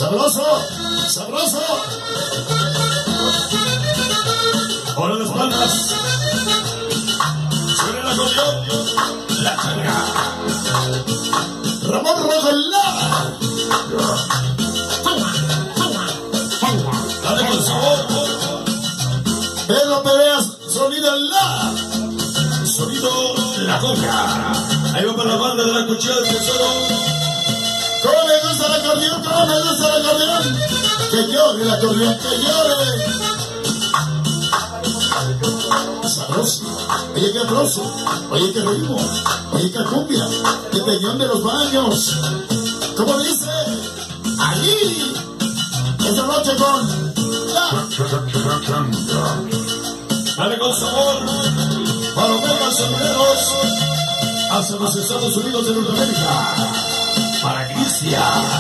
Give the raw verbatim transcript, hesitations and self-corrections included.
Sabroso, sabroso. Ahora las palmas. Sobre el acordeón, la carga. Ramón Rogelá. Dale con sabor. Pedro Peleas, sonido la. Sonido la conga. Ahí va para la banda de la cuchilla del tesoro. ¿Cómo me gusta el acordeón? ¿Cómo me gusta el acordeón? Que llore el acordeón, que llore. Sabroso. Oye, qué aplauso. Oye, qué ritmo. Oye, qué cumbia. El peñón de los baños. ¿Cómo dice? Allí. Esta noche con la. Dale con sabor. Palomeras, soneros. Hacia los Estados Unidos de Norteamérica. Para Cristian.